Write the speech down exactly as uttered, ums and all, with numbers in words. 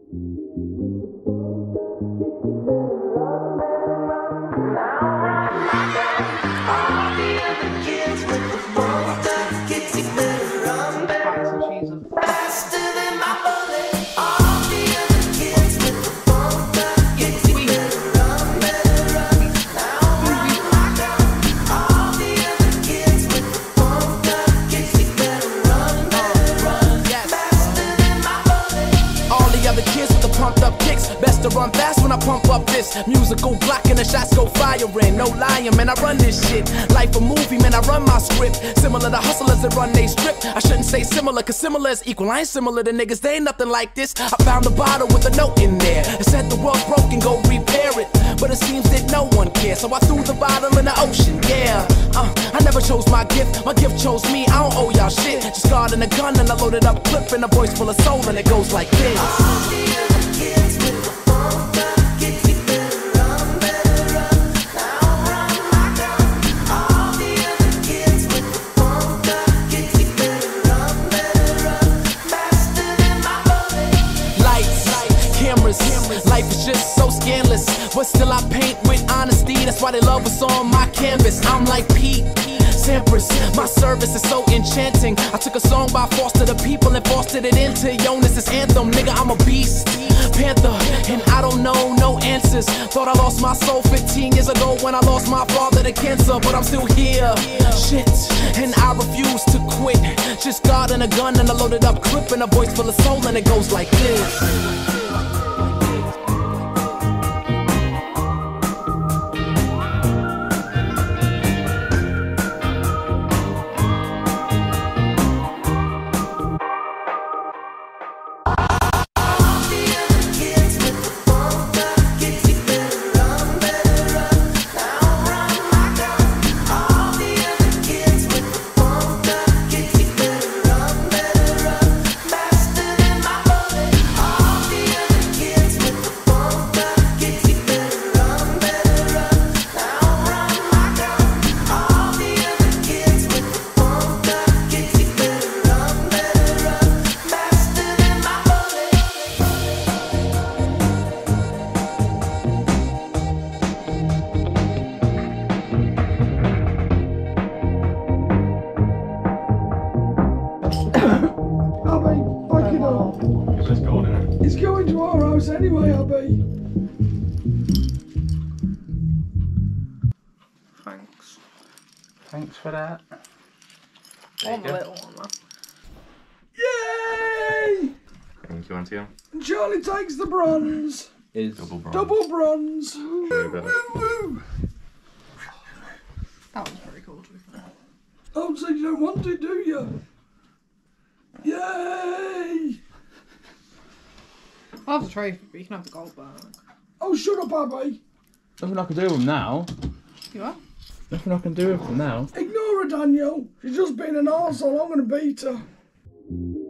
Run fast when I pump up this musical block and the shots go firing. No lying, man, I run this shit. Life a movie, man, I run my script. Similar to hustlers that run they strip. I shouldn't say similar, cause similar is equal. I ain't similar to niggas, they ain't nothing like this. I found a bottle with a note in there. It said the world's broken, go repair it. But it seems that no one cares, so I threw the bottle in the ocean, yeah. uh, I never chose my gift, my gift chose me. I don't owe y'all shit. Just guard and a gun and I loaded up clip and a voice full of soul and it goes like this. All the other kids with the phone up, get me better run, better run. Now run my gun. All the other kids with the phone up, get me better run, better run. Faster than my bullet. Lights, cameras, cameras. Life is just so scandalous, but still I paint with honesty. That's why they love what's on my canvas. I'm like Pete Sampras, my service is so enchanting. I took a song by Foster the People and fostered it into Jonas' anthem. Nigga, I'm a beast, panther, and I don't know no answers. Thought I lost my soul fifteen years ago when I lost my father to cancer, but I'm still here. Shit, and I refuse to quit. Just God and a gun and a loaded up clip and a voice full of soul and it goes like this. It's going to our house anyway, Abby. Thanks. Thanks for that. One little one. Yay! Thank you, Auntie. And Charlie takes the bronze. Is double bronze. Double bronze. Woo, woo, woo. That was very cool to be fair. Oh, so you don't want it, do you? Yay! I'll have the trophy, but you can have the gold back. Oh, shut up, Abby. Nothing I can do with them now. You are? Nothing I can do with them now. Ignore her, Daniel. She's just been an arsehole. I'm going to beat her.